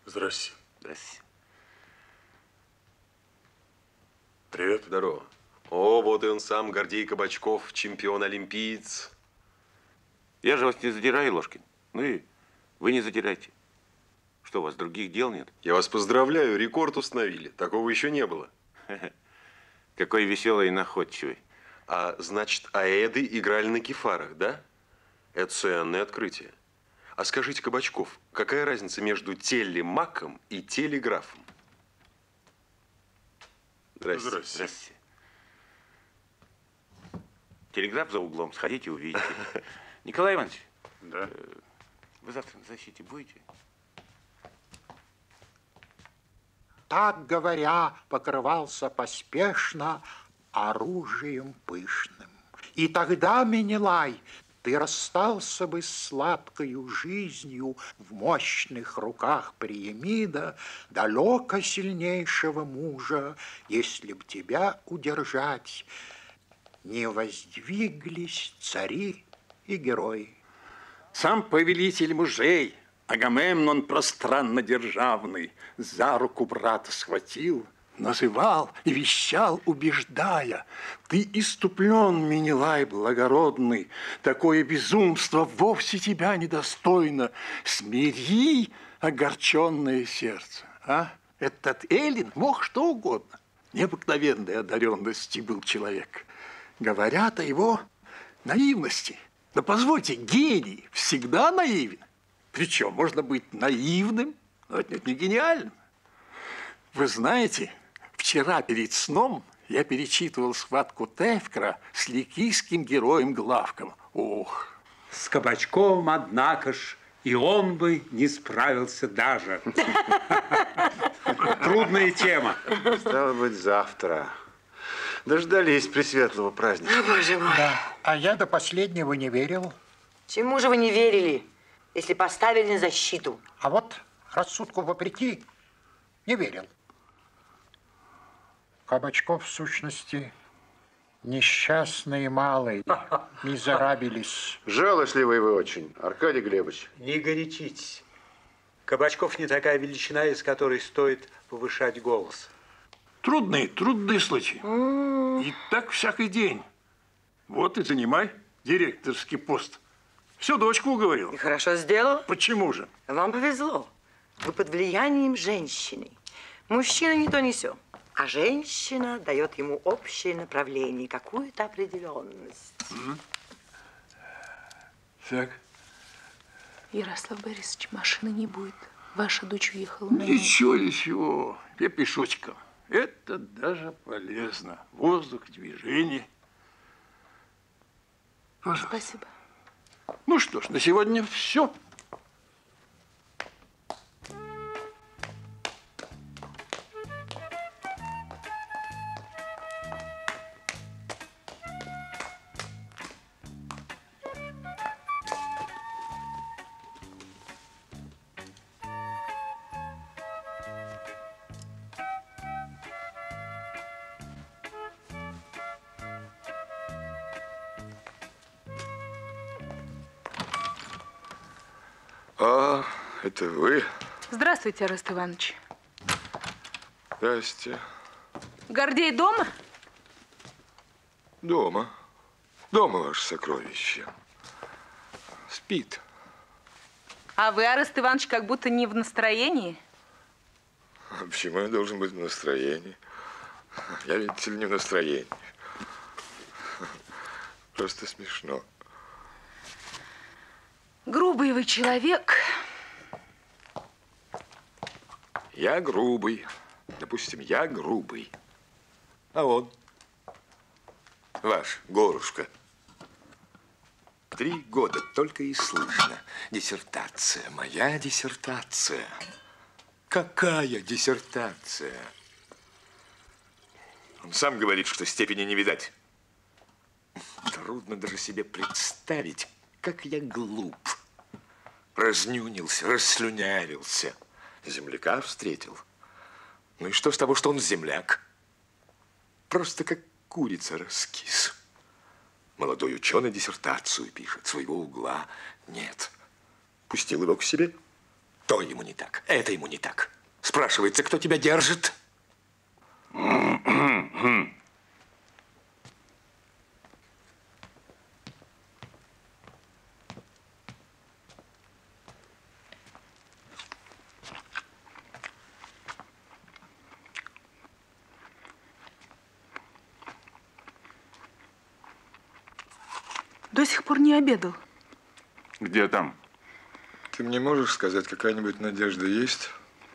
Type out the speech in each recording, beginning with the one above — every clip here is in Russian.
Здрасте. Здрасте. Привет. Здорово. О, вот и он сам, Гордей Кабачков, чемпион-олимпиец. Я же вас не задираю, Ложкин. Ну и вы не задирайте. Что, у вас других дел нет? Я вас поздравляю, рекорд установили. Такого еще не было. Какой веселый и находчивый. А значит, аэды играли на кефарах, да? Это ценное открытие. А скажите, Кабачков, какая разница между телемаком и телеграфом? Здрасте. Здрасте. Здравствуйте. Телеграф за углом. Сходите, увидите. Николай Иванович, Да. вы завтра на защите будете? Так говоря, покрывался поспешно оружием пышным. И тогда, Менелай, ты расстался бы с сладкою жизнью в мощных руках Приемида, далеко сильнейшего мужа, если б тебя удержать не воздвиглись цари и герои. Сам повелитель мужей, Агамемнон пространно-державный, за руку брата схватил, называл и вещал, убеждая: ты иступлен, Менелай благородный, такое безумство вовсе тебя недостойно. Смири огорченное сердце. А? Этот Эллин мог что угодно. Необыкновенной одаренности был человек. Говорят о его наивности. Да позвольте, гений всегда наивен. Причем можно быть наивным, но отнюдь не гениальным. Вы знаете, вчера перед сном я перечитывал схватку Тевкра с ликийским героем Главком. Ох! С Кабачковым, однако ж, и он бы не справился даже. Трудная тема. Стало быть, завтра. Дождались пресветлого праздника. О, боже мой. Да, а я до последнего не верил. Чему же вы не верили, если поставили на защиту? А вот рассудку вопреки не верил. Кабачков, в сущности, несчастный и малый, мизерабилис. Жалостливый вы очень, Аркадий Глебович. Не горячитесь. Кабачков не такая величина, из которой стоит повышать голос. Трудный случай. И так всякий день. Вот и занимай директорский пост. Всю дочку уговорил. И хорошо сделал. Почему же? Вам повезло. Вы под влиянием женщины. Мужчина не то не сё, а женщина дает ему общее направление, какую-то определенность. Так. Ярослав Борисович, машины не будет. Ваша дочь уехала на Ничего. Я пешочком. Это даже полезно. Воздух, движение. Пожалуйста. Спасибо. Ну что ж, на сегодня все. А, это вы? Здравствуйте, Арест Иванович. Здрасте. Гордей дома? Дома. Дома ваше сокровище. Спит. А вы, Арест Иванович, как будто не в настроении. А почему я должен быть в настроении? Я, видите ли, не в настроении. Просто смешно. Грубый вы человек. Я грубый. Допустим, я грубый. А он? Ваш, Горушка. 3 года только и слышно. Диссертация, моя диссертация. Какая диссертация? Он сам говорит, что степени не видать. Трудно даже себе представить, как я глуп. Разнюнился, расслюнявился. Земляка встретил. Ну и что с того, что он земляк? Просто как курица раскис. Молодой ученый диссертацию пишет, своего угла нет. Пустил его к себе. То ему не так, это ему не так. Спрашивается, кто тебя держит? До сих пор не обедал. Где там? Ты мне можешь сказать, какая-нибудь надежда есть?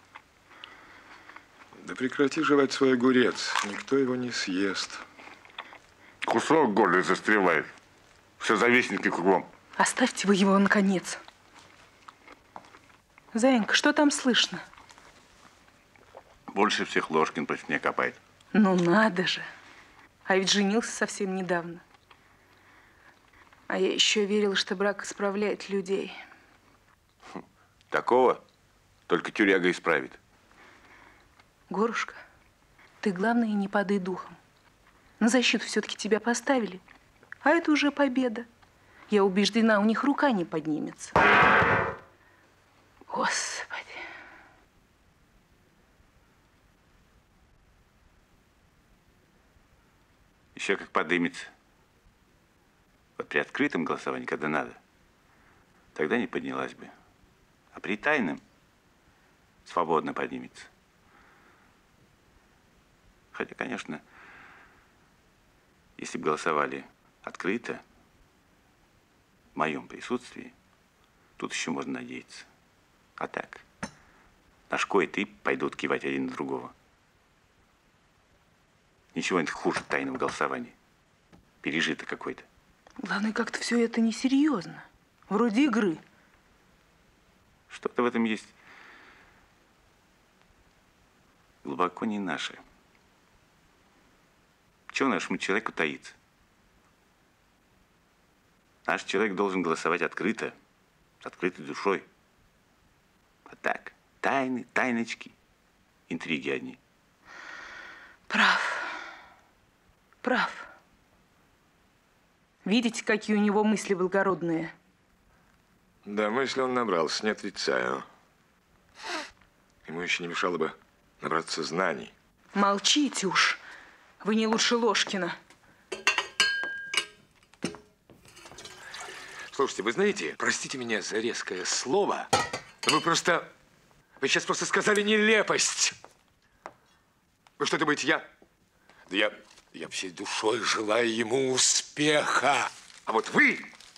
Да прекрати жевать свой огурец. Никто его не съест. Кусок горло застревает. Все завистники кругом. Оставьте вы его, наконец. Заинька, что там слышно? Больше всех Ложкин против меня копает. Ну надо же. А ведь женился совсем недавно. А я еще верила, что брак исправляет людей. Такого только тюряга исправит. Горушка, ты, главное, не падай духом. На защиту все-таки тебя поставили. А это уже победа. Я убеждена, у них рука не поднимется. Господи. Еще как подымется. Вот при открытом голосовании, когда надо, тогда не поднялась бы. А при тайном свободно поднимется. Хотя, конечно, если бы голосовали открыто, в моем присутствии, тут еще можно надеяться. А так, Нашко и ты пойдут кивать один на другого. Ничего нет хуже тайного голосования. Пережито какой-то. Главное, как-то все это несерьезно. Вроде игры. Что-то в этом есть глубоко не наше. Чего нашему человеку таиться? Наш человек должен голосовать открыто, с открытой душой. А так, тайны, тайночки, интриги одни. Прав. Прав. Видите, какие у него мысли благородные? Да, мысли он набрался, не отрицаю. Ему еще не мешало бы набраться знаний. Молчите уж. Вы не лучше Ложкина. Слушайте, вы знаете, простите меня за резкое слово, но вы сейчас просто сказали нелепость. Вы что думаете, я всей душой желаю ему успеха. А вот вы,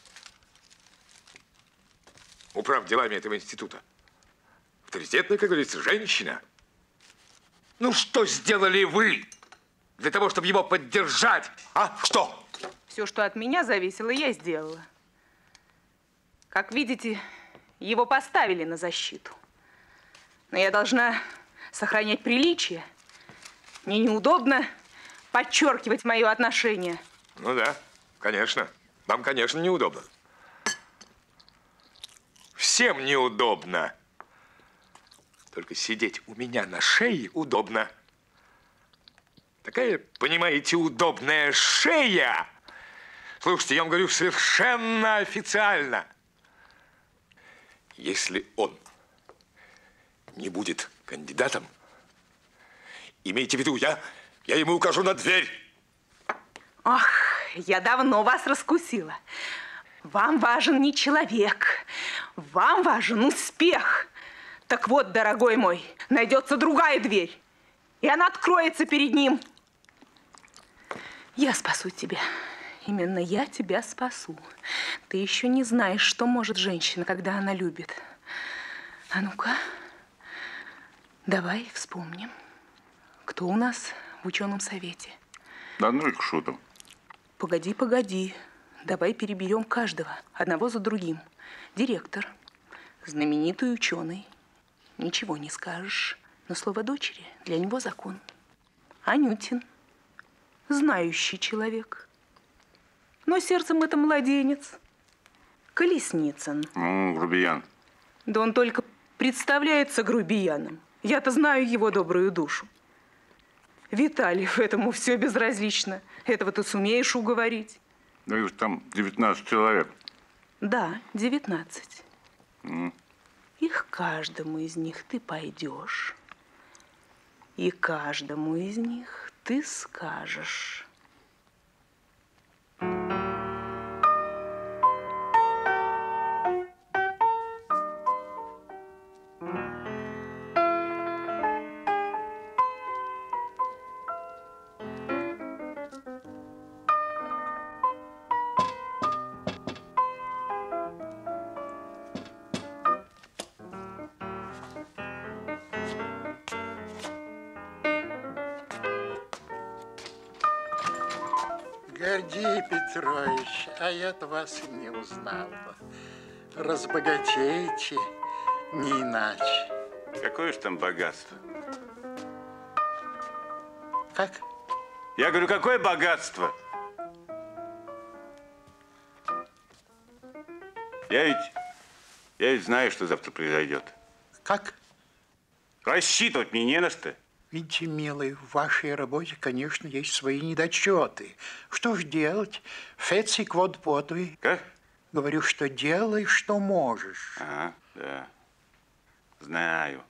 управ делами этого института, авторитетная, как говорится, женщина. Ну, что сделали вы для того, чтобы его поддержать? А что? Все, что от меня зависело, я сделала. Как видите, его поставили на защиту. Но я должна сохранять приличие. Мне неудобно подчеркивать мое отношение. Ну да, конечно. Вам, конечно, неудобно. Всем неудобно. Только сидеть у меня на шее удобно. Такая, понимаете, удобная шея. Слушайте, я вам говорю совершенно официально. Если он не будет кандидатом, имейте в виду, я ему укажу на дверь. Ах, я давно вас раскусила. Вам важен не человек, вам важен успех. Так вот, дорогой мой, найдется другая дверь, и она откроется перед ним. Я спасу тебя. Именно я тебя спасу. Ты еще не знаешь, что может женщина, когда она любит. А ну-ка, давай вспомним, кто у нас в ученом совете. Да ну и к шутам. Погоди, погоди. Давай переберем каждого, одного за другим. Директор, знаменитый ученый. Ничего не скажешь, но слово дочери для него закон. Анютин, знающий человек. Но сердцем это младенец. Колесницын. Грубиян. Да он только представляется грубияном. Я-то знаю его добрую душу. Витальев, этому все безразлично. Этого ты сумеешь уговорить. Ну, их там 19 человек. Да, 19. И к каждому из них ты пойдешь, и каждому из них ты скажешь. Гордей Петрович, а я-то вас и не узнал бы. Разбогатейте, не иначе. Какое ж там богатство? Как? Я говорю, какое богатство? Я ведь знаю, что завтра произойдет. Как? Рассчитывать мне не на что. Видите, милый, в вашей работе, конечно, есть свои недочеты. Что ж делать? Феци квод потуй. Как? Говорю, что делай, что можешь. Ага, да. Знаю.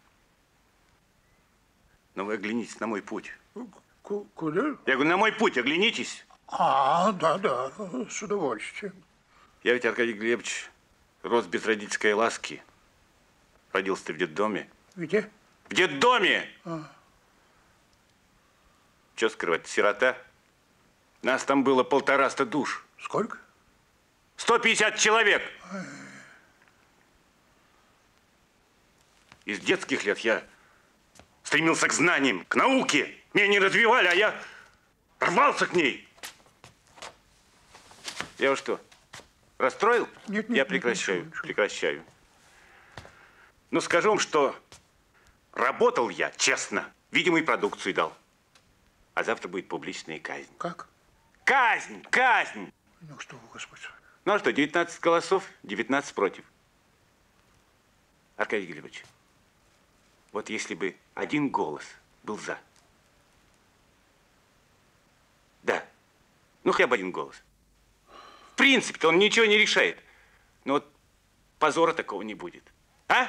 Но вы оглянитесь на мой путь. Куда? Я говорю, на мой путь оглянитесь. Да, с удовольствием. Я ведь, Аркадий Глебович, рос без родительской ласки. Родился-то в детдоме. Где? В детдоме! Что скрывать, сирота? Нас там было 150 душ. Сколько? 150 человек! Из детских лет я стремился к знаниям, к науке. Меня не развивали, а я рвался к ней. Я вас что, расстроил? Нет, я прекращаю, прекращаю. Но скажу вам, что работал я честно, видимо, и продукцию дал. А завтра будет публичная казнь. Как? Казнь! Казнь! Ну что вы, Господи. Ну а что, 19 голосов, 19 против. Аркадий Глебович, вот если бы один голос был за. Да. Ну, хотя бы один голос. В принципе-то он ничего не решает. Но вот позора такого не будет. А?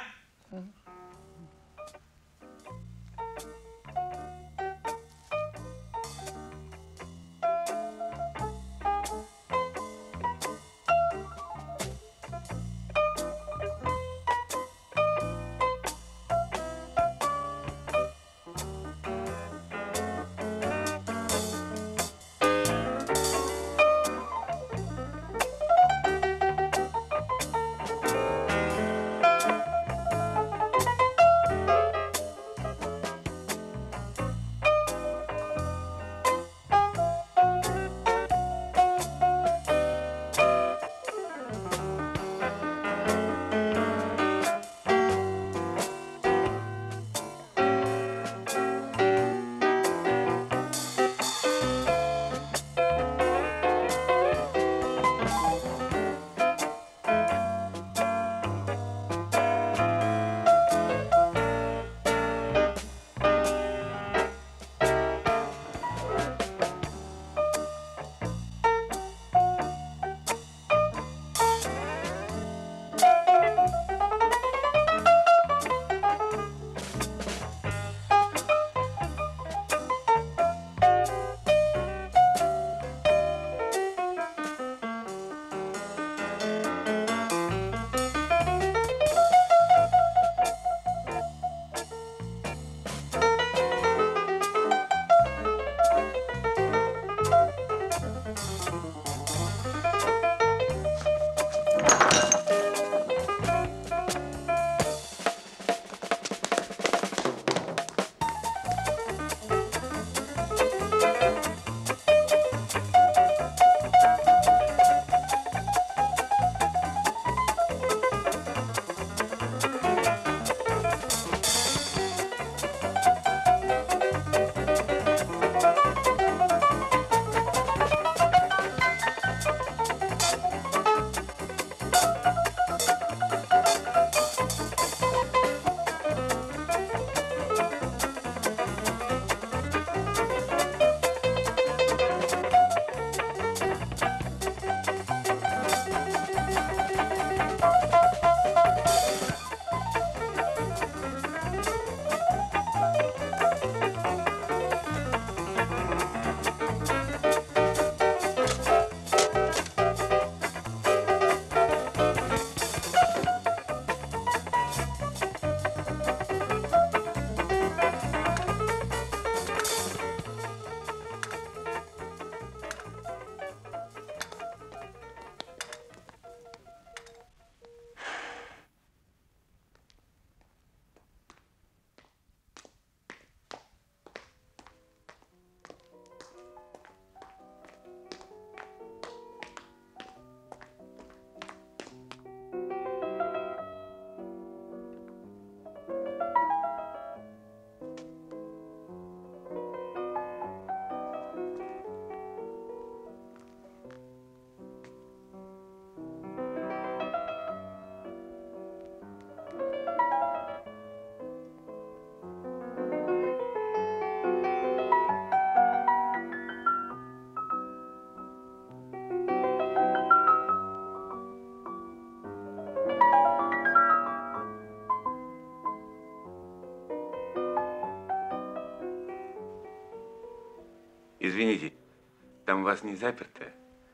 Извините, там у вас не заперто?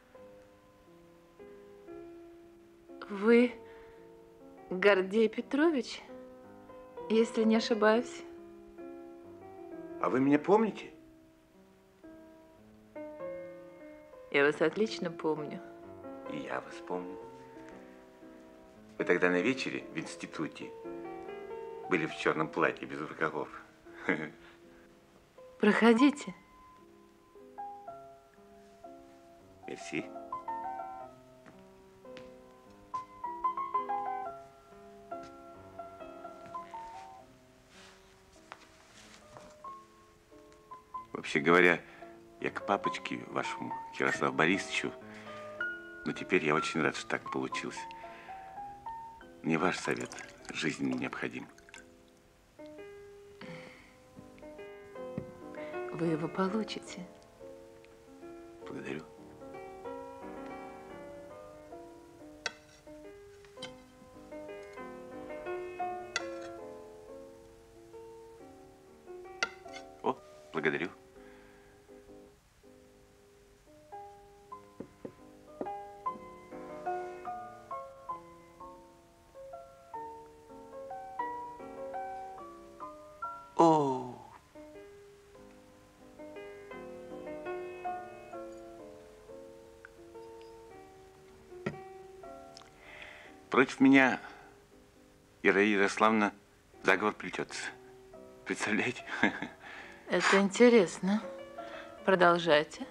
Вы Гордей Петрович, если не ошибаюсь? А вы меня помните? Я вас отлично помню. И я вас помню. Вы тогда на вечере в институте были в черном платье, без рукавов. Проходите. Мерси. Вообще говоря, я к папочке вашему, Ярославу Борисовичу, но теперь я очень рад, что так получилось. Мне ваш совет жизненно необходим. Вы его получите. Благодарю. О, благодарю. О. Против меня, Ираида Ярославовна, заговор плетется. Представляете? Это интересно. Продолжайте.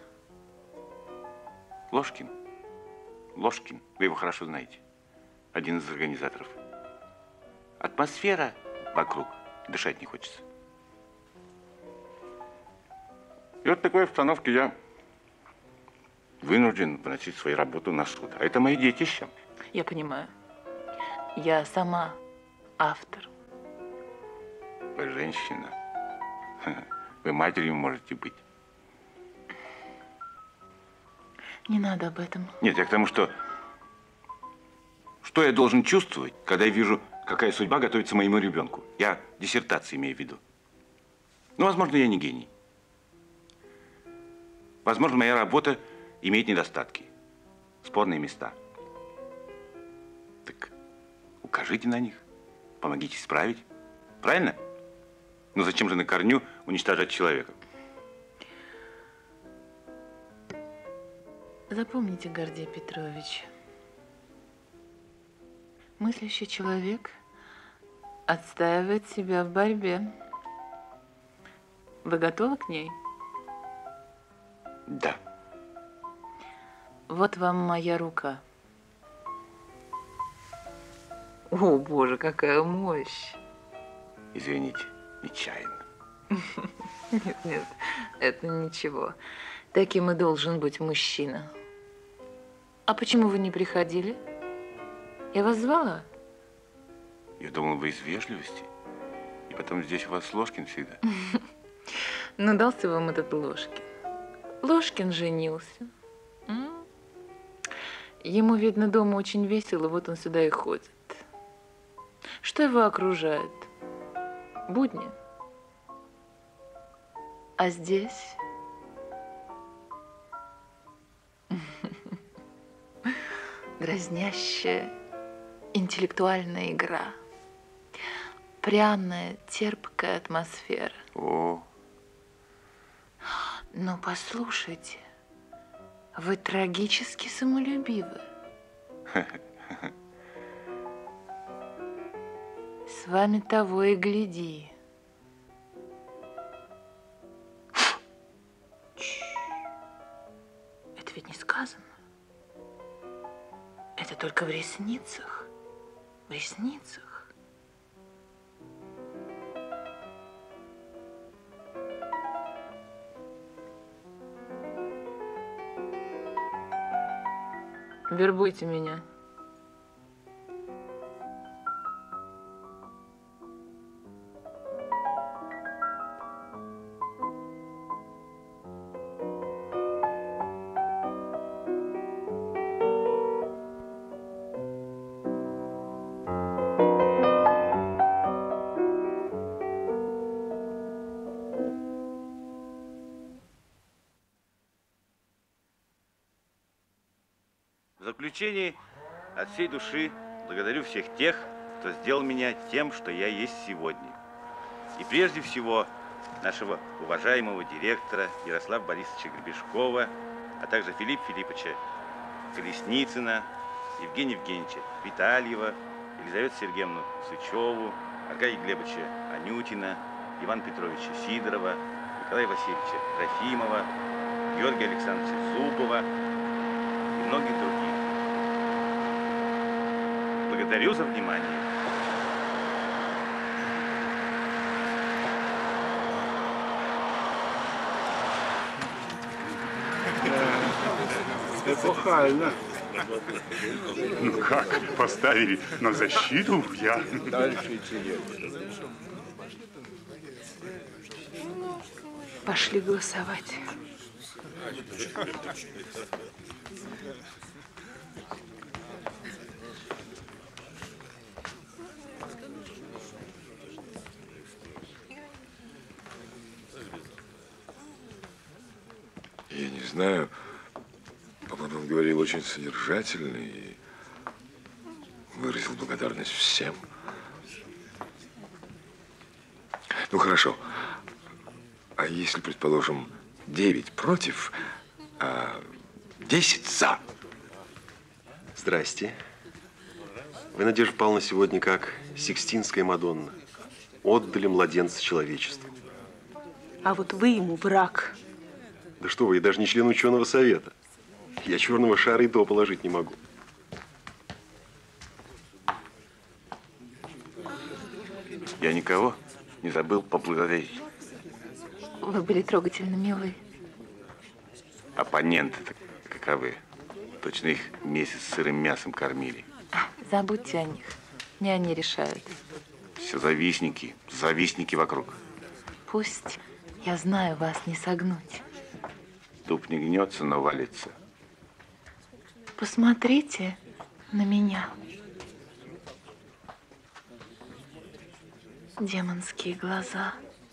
Ложкин. Ложкин, вы его хорошо знаете. Один из организаторов. Атмосфера вокруг, дышать не хочется. И вот в такой обстановке я вынужден вносить свою работу на суд. А это мои детища. Я понимаю. Я сама автор. Вы женщина. Вы матерью можете быть. Не надо об этом. Нет, я к тому, что я должен чувствовать, когда я вижу, какая судьба готовится моему ребенку. Я диссертацию имею в виду. Ну, возможно, я не гений. Возможно, моя работа имеет недостатки, спорные места. Так укажите на них, помогите исправить. Правильно? Но зачем же на корню уничтожать человека? Запомните, Гордей Петрович, мыслящий человек отстаивает себя в борьбе. Вы готовы к ней? Да. Вот вам моя рука. О, Боже, какая мощь! Извините, нечаянно. Нет, нет, это ничего. Таким и должен быть мужчина. А почему вы не приходили? Я вас звала? Я думал, вы из вежливости. И потом здесь у вас Ложкин всегда. Ну, дался вам этот Ложкин. Ложкин женился. Ему, видно, дома очень весело, вот он сюда и ходит. Что его окружает? Будни. А здесь? Дразнящая интеллектуальная игра. Пряная, терпкая атмосфера. О. Но послушайте, вы трагически самолюбивы. С вами того и гляди. Это ведь не сказано. Это только в ресницах. В ресницах. Вербуйте меня. заключение от всей души благодарю всех тех, кто сделал меня тем, что я есть сегодня. И прежде всего нашего уважаемого директора Ярослава Борисовича Гребешкова, а также Филиппа Филипповича Колесницына, Евгения Евгеньевича Витальева, Елизавету Сергеевну Сычеву, Аркадия Глебовича Анютина, Ивана Петровича Сидорова, Николая Васильевича Трофимова, Георгия Александровича Зубова и многих других. Благодарю за внимание. Эпохально. Ну как, поставили на защиту? Я... Дальше идти. Пошли голосовать. Я не знаю, по-моему, он говорил очень содержательно и выразил благодарность всем. Ну, хорошо. А если, предположим, 9 против, а 10 за? Здрасте. Вы, Надежда Павловна, сегодня как Сикстинская Мадонна. Отдали младенца человечеству. А вот вы ему враг. Да что вы, я даже не член ученого совета. Я черного шара и до положить не могу. Я никого не забыл поблагодарить. Вы были трогательно милы. Оппоненты-то каковы. Точно их месяц сырым мясом кормили. Забудьте о них. Не они решают. Все завистники вокруг. Пусть. Я знаю, вас не согнуть. Дуб не гнется, но валится. Посмотрите на меня. Демонские глаза.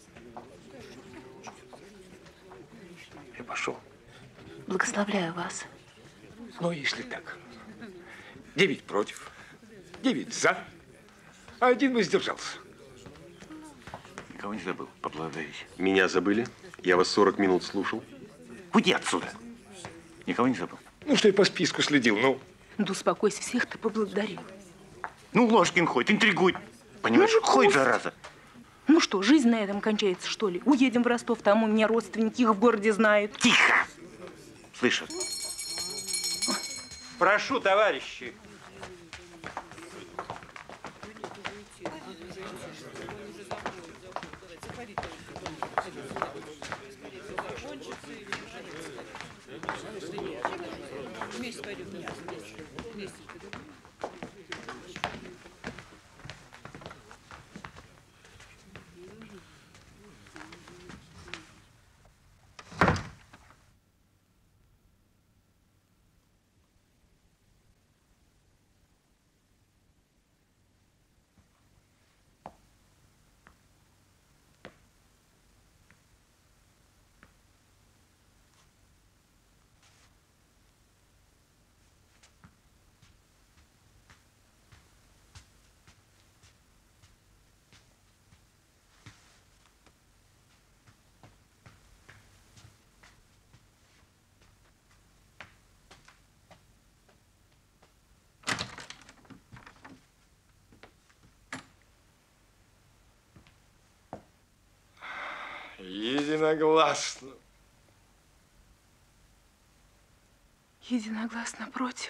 Я пошел. Благословляю вас. Ну, если так. 9 против, 9 за, а 1 воздержался. Никого не забыл поблагодарить. Меня забыли? Я вас 40 минут слушал. Уйди отсюда. Никого не забыл. Ну, что я по списку следил, ну. Да успокойся, всех ты поблагодарил. Ну, Ложкин ходит, интригует. Понимаешь, ходит, зараза. Ну что, жизнь на этом кончается, что ли? Уедем в Ростов, там у меня родственники их в городе знают. Тихо! Слышат. Прошу, товарищи. Единогласно. Единогласно против.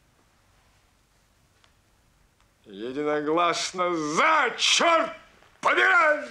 Единогласно за, черт побирай!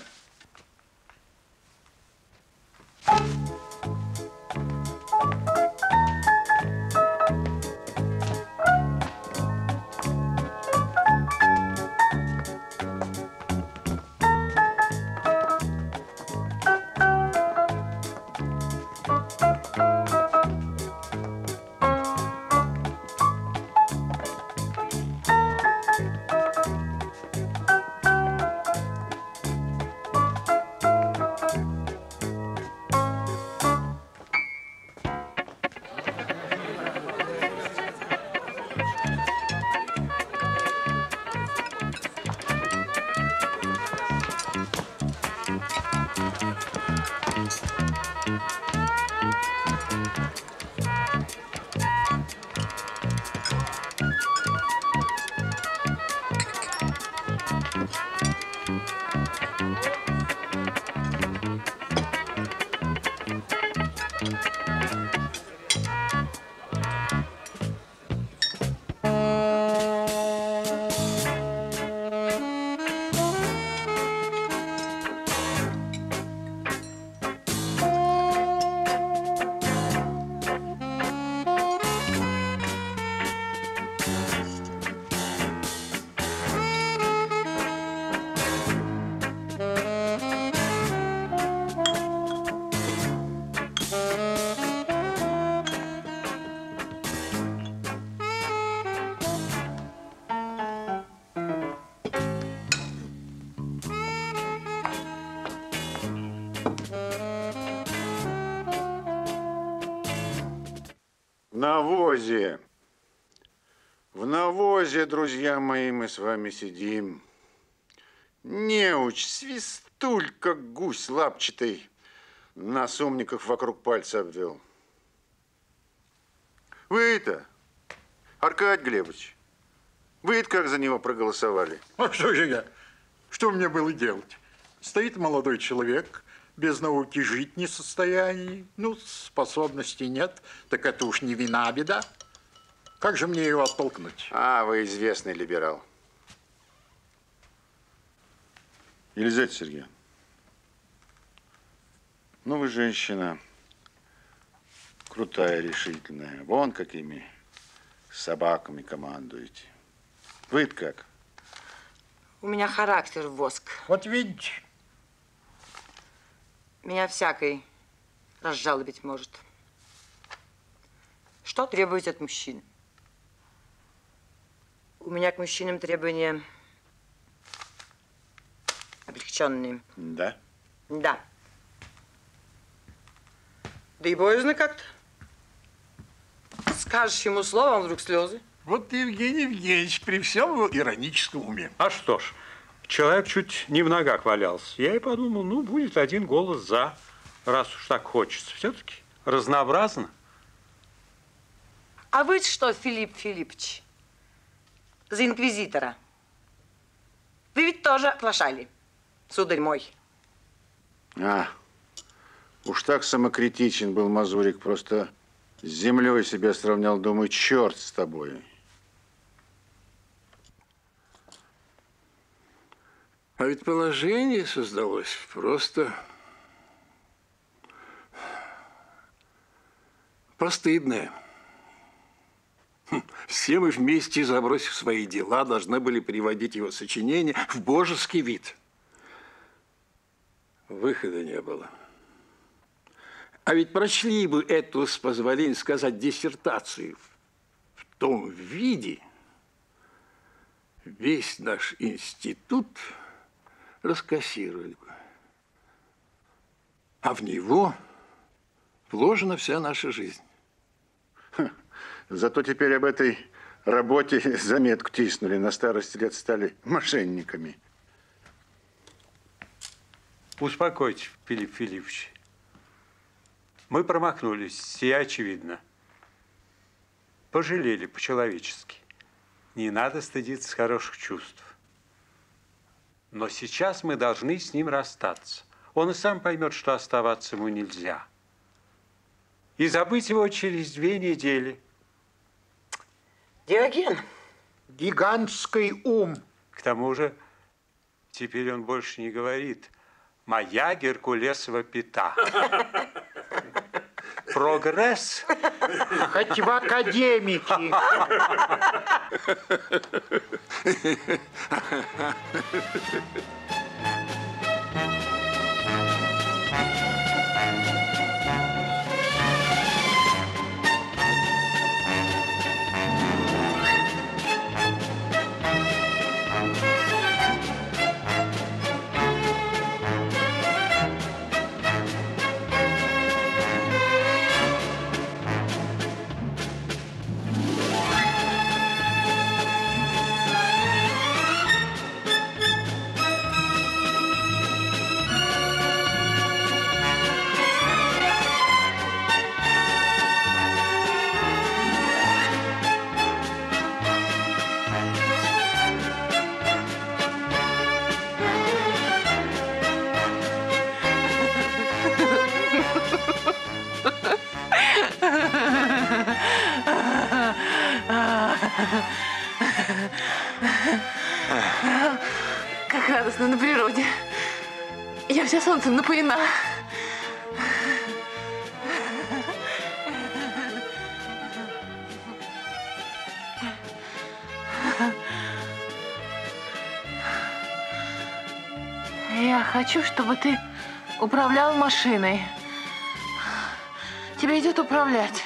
навозе. В навозе, друзья мои, мы с вами сидим. Неуч, свистуль, как гусь лапчатый, нас умников вокруг пальца обвел. Вы-то, Аркадий Глебович, вы-то как за него проголосовали? А что же я? Что мне было делать? Стоит молодой человек, без науки жить не в состоянии. Ну, способностей нет, так это уж не вина, беда. Как же мне его оттолкнуть? А, вы известный либерал. Елизавета Сергеевна, ну вы женщина крутая, решительная. Вон какими собаками командуете. Вы-то как? У меня характер воск. Вот видите. Меня всякой разжалобить может. Что требуете от мужчин? У меня к мужчинам требования облегченные. Да? Да. Да и боязно как-то. Скажешь ему слово, а вдруг слезы. Вот Евгений Евгеньевич при всем его ироническом уме. А что ж, человек чуть не в ногах валялся. Я и подумал, ну, будет один голос за, раз уж так хочется. Все-таки разнообразно. А вы что, Филипп Филиппович, за инквизитора? Вы ведь тоже оплошали, сударь мой. А, уж так самокритичен был Мазурик, просто с землей себя сравнял, думаю, черт с тобой. А ведь положение создалось просто постыдное. Все мы вместе, забросив свои дела, должны были приводить его сочинение в божеский вид. Выхода не было. А ведь прочли бы эту, с позволения сказать, диссертацию в том виде, весь наш институт раскассировали бы. А в него вложена вся наша жизнь. Зато теперь об этой работе заметку тиснули, на старости лет стали мошенниками. Успокойтесь, Филипп Филиппович. Мы промахнулись, сия очевидно. Пожалели по-человечески. Не надо стыдиться хороших чувств. Но сейчас мы должны с ним расстаться. Он и сам поймет, что оставаться ему нельзя. И забыть его через 2 недели. Диоген. Гигантский ум. К тому же, теперь он больше не говорит «моя Геркулесова пята». Прогресс. Хоть в академики. Как радостно на природе. Я вся солнцем напоена. Я хочу, чтобы ты управлял машиной. Тебе идет управлять.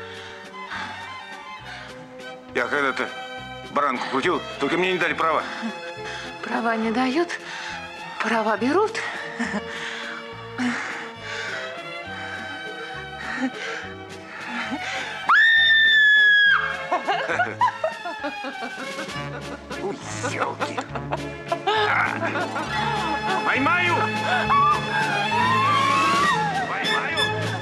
Я когда-то баранку крутил, только мне не дали права. Права не дают, права берут. Ёлки. Поймаю! Поймаю!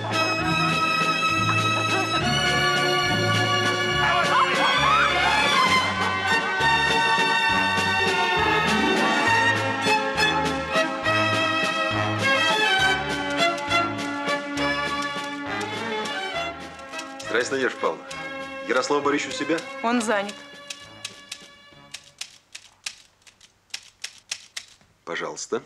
Здрасте, Надежда Павловна. Ярослав Борисович у себя? Он занят. Пожалуйста.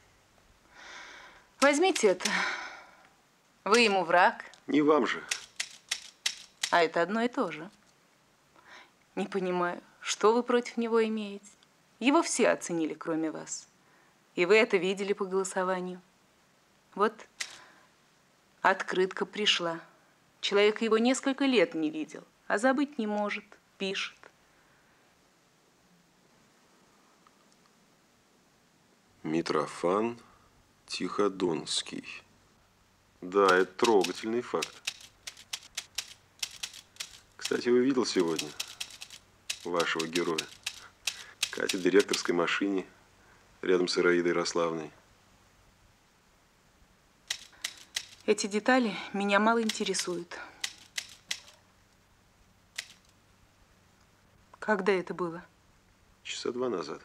Возьмите это. Вы ему враг, Не вам же. а это одно и то же. Не понимаю, что вы против него имеете. Его все оценили, кроме вас. И вы это видели по голосованию. Вот открытка пришла. Человек его несколько лет не видел, а забыть не может, пишет. Митрофан Тиходонский. Да, это трогательный факт. Кстати, вы видел сегодня вашего героя? Катя в директорской машине рядом с Ираидой Ярославной. Эти детали меня мало интересуют. Когда это было? Часа 2 назад.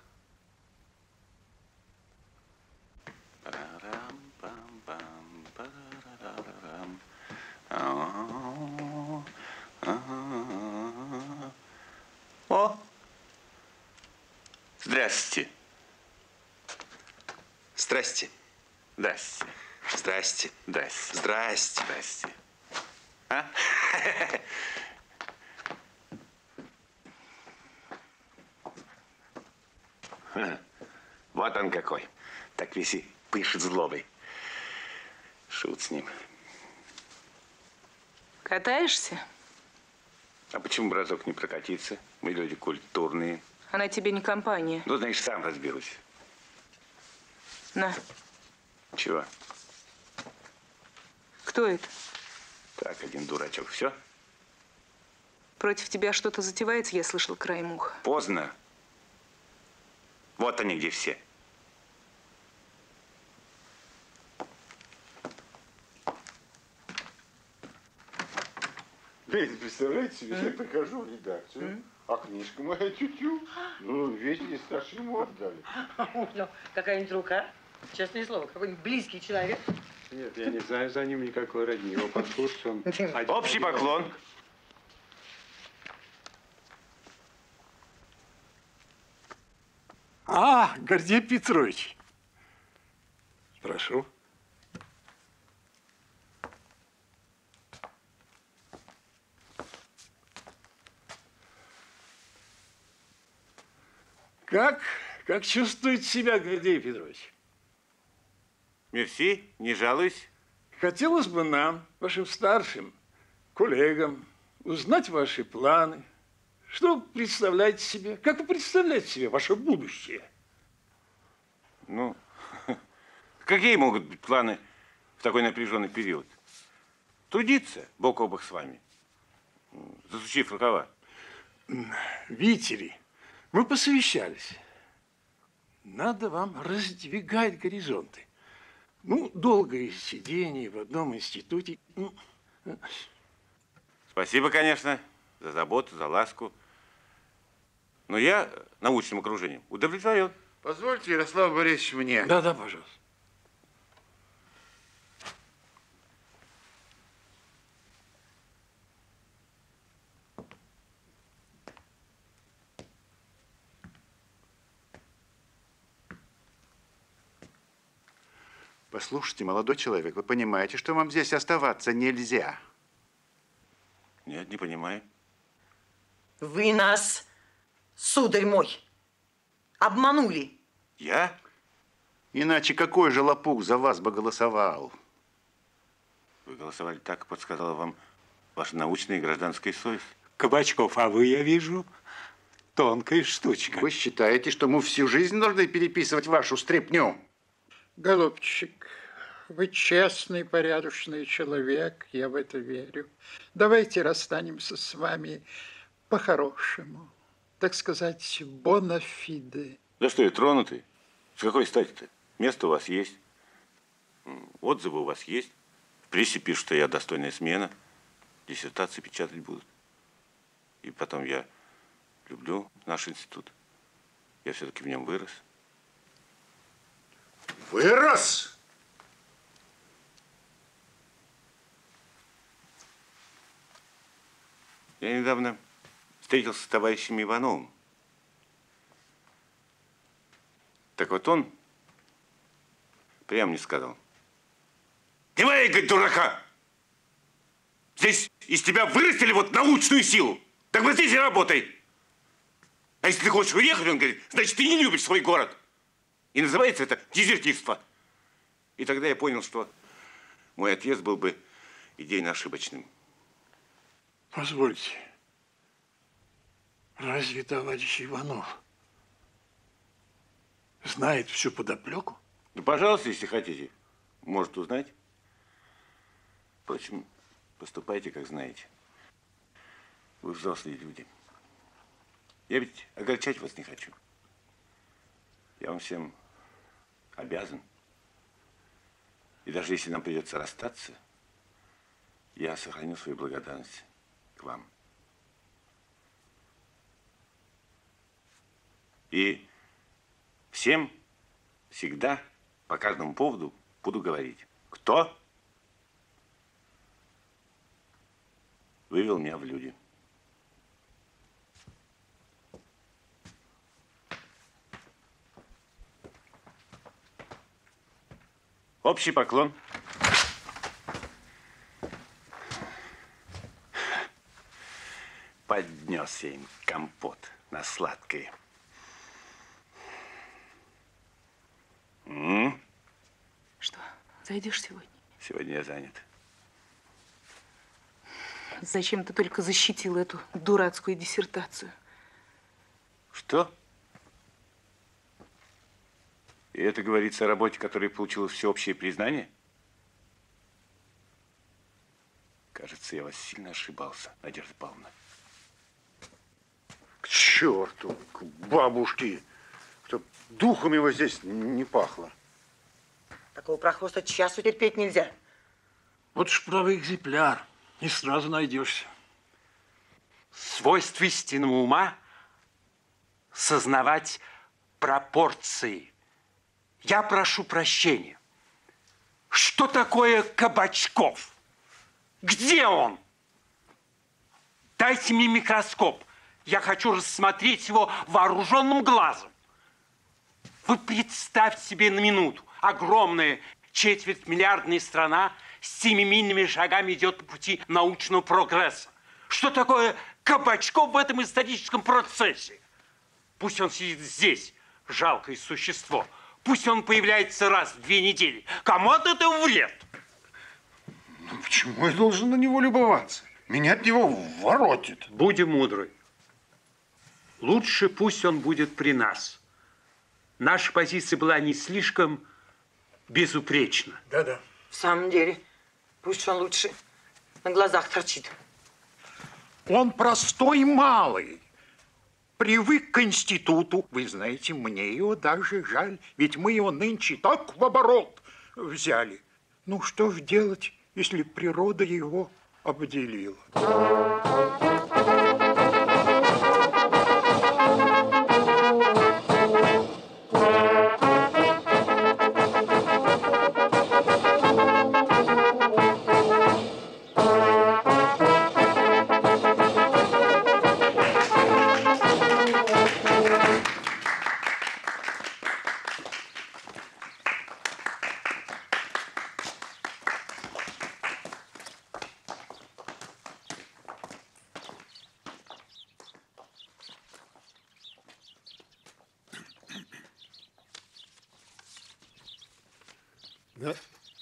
О! Здрасте. Здрасте. Здрасте. Здрасте. Здрасте. Здрасте. Здрасте. А? Вот он какой. Так весь и пышет злобой. Шут с ним. Катаешься? А почему бы разок не прокатиться? Мы люди культурные. Она тебе не компания. Ну, значит, сам разберусь. На. Чего? Кто это? Так, один дурачок. Все? Против тебя что-то затевается, я слышал краем уха. Поздно. Вот они где все. Представляете себе, я прихожу в редакцию, а книжка моя тю-тю. Ну, ведь не старше ему отдали. Какая-нибудь рука? Честное слово, какой-нибудь близкий человек. Нет, я не знаю за ним никакой родни. Его послушать он... Общий поклон. А, Гордей Петрович. Прошу. Как чувствует себя Гордей Петрович? Мерси, не жалуюсь. Хотелось бы нам, вашим старшим коллегам, узнать ваши планы. Что вы представляете себе? Как вы представляете себе ваше будущее? Ну, какие могут быть планы в такой напряженный период? Трудиться бок о бок с вами, засучив рукава. Видите ли, мы посовещались. Надо вам раздвигать горизонты. Ну, долгое сидение в одном институте. Спасибо, конечно, за заботу, за ласку. Но я научным окружением удовлетворен. Позвольте, Ярослав Борисович, мне. Да, пожалуйста. Послушайте, молодой человек, вы понимаете, что вам здесь оставаться нельзя? Нет, не понимаю. Вы нас, сударь мой, обманули. Я? Иначе какой же лопух за вас бы голосовал? Вы голосовали так, как подсказала вам ваша научная и гражданская совесть. Кабачков, а вы, я вижу, тонкая штучка. Вы считаете, что мы всю жизнь должны переписывать вашу стряпню? Голубчик, вы честный, порядочный человек, я в это верю. Давайте расстанемся с вами по-хорошему. так сказать, бонафиде. Да что, я тронутый? С какой стати-то? Место у вас есть. Отзывы у вас есть. В прессе пишут, что я достойная смена. Диссертации печатать будут. И потом я люблю наш институт. Я все-таки в нем вырос. Вырос? Я недавно встретился с товарищем Ивановым. Так вот он прямо мне сказал: не валяй, говорит, дурака! Здесь из тебя вырастили вот научную силу. Так вот здесь и работай. А если ты хочешь уехать, он говорит, значит, ты не любишь свой город. И называется это дезертирство. И тогда я понял, что мой отъезд был бы идейно ошибочным. Позвольте, разве товарищ Иванов знает всю подоплеку? Ну, пожалуйста, если хотите, может узнать. Впрочем, поступайте, как знаете. Вы взрослые люди. Я ведь огорчать вас не хочу. Я вам всем обязан. И даже если нам придется расстаться, я сохраню свою благодарность к вам. И всем всегда по каждому поводу буду говорить, кто вывел меня в люди. Общий поклон. Поднес я им компот на сладкое. Что, зайдешь сегодня? Сегодня я занят. Зачем ты только защитил эту дурацкую диссертацию? Что? И это говорится о работе, которая получила всеобщее признание? Кажется, я вас сильно ошибался, Надежда Павловна. К черту, к бабушке, чтоб духом его здесь не пахло. Такого прохвоста часу терпеть нельзя. Вот ж правый экземпляр. Не сразу найдешься. Свойство истинного ума – сознавать пропорции. Я прошу прощения. Что такое Кабачков? Где он? Дайте мне микроскоп. Я хочу рассмотреть его вооруженным глазом. Вы представьте себе на минуту. Огромная четвертьмиллиардная страна с семимильными шагами идет по пути научного прогресса. Что такое Кабачков в этом историческом процессе? Пусть он сидит здесь, жалкое существо. Пусть он появляется раз в 2 недели. Кому от этого вред? Ну, почему я должен на него любоваться? Меня от него воротит. Будем мудры. Лучше пусть он будет при нас. Наша позиция была не слишком безупречна. Да-да. В самом деле, пусть он лучше на глазах торчит. Он простой малый. Привык к институту. Вы знаете, мне его даже жаль. Ведь мы его нынче так в оборот взяли. Ну, что ж делать, если природа его обделила? Да.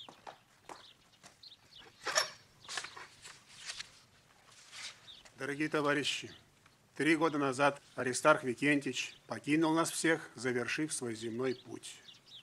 Дорогие товарищи, 3 года назад Аристарх Викентьевич покинул нас всех, завершив свой земной путь.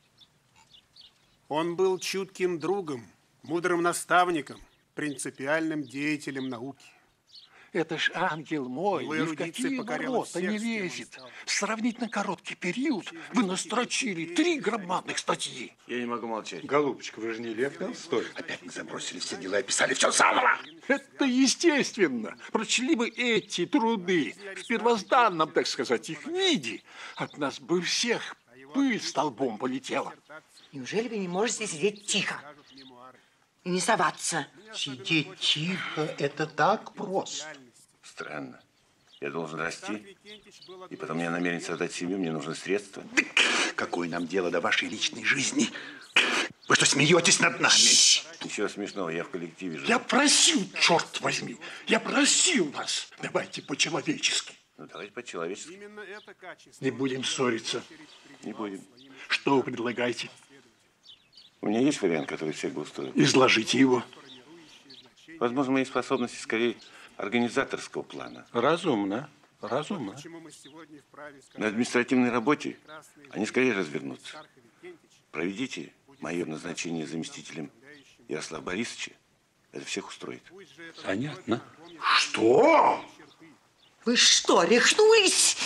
Он был чутким другом, мудрым наставником, принципиальным деятелем науки. Это ж ангел мой, Его ни в эрудиция какие покорила ворота всех, не с кем он лезет. сталкивался. Сравнительно короткий период вы настрочили 3 громадных статьи. Я не могу молчать. Голубочка, вы же не Лев Толстой. Опять мы забросили все дела и писали все заново. Это естественно. Прочли бы эти труды в первозданном, так сказать, их виде. От нас бы всех пыль столбом полетела. Неужели вы не можете сидеть тихо и не соваться? Сидеть тихо – это так просто. Странно. Я должен расти, и потом я намерен создать семью, мне нужны средства. Какое нам дело до вашей личной жизни? Вы что, смеетесь над нами? Ничего смешного, я в коллективе живу. Я просил, черт возьми, я просил вас. Давайте по-человечески. Ну, давайте по-человечески. Именно это качество. Не будем ссориться. Не будем. Что вы предлагаете? У меня есть вариант, который всех бы устроил. Изложите его. Возможно, мои способности скорее организаторского плана. Разумно, разумно. Почему мы сегодня вправе сказать, На административной работе они скорее развернутся. Проведите мое назначение заместителем Ярослава Борисовича. Это всех устроит. Понятно. Что? Вы что, рехнулись?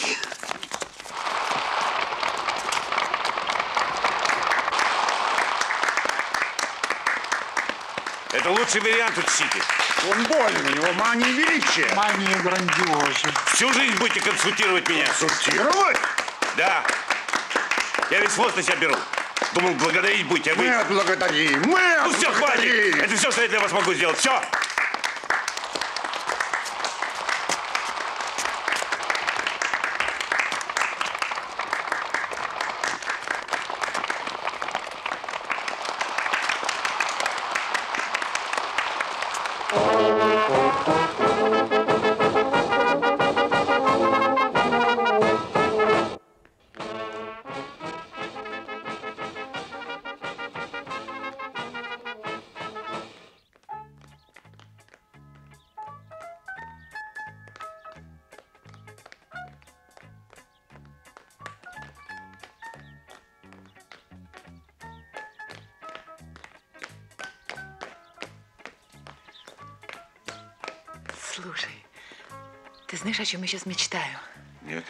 Это лучший вариант, учитель. Он болен, у него мания величия. Мания грандиоза. Всю жизнь будете консультировать меня. Консультировать? Да. Я весь хвост на себя беру. Думал, благодарить будете, а вы... Мы отблагодарим, мы Ну все, хватит. отблагодарим. Это все, что я для вас могу сделать. Все. Слушай, ты знаешь, о чем я сейчас мечтаю? Нет.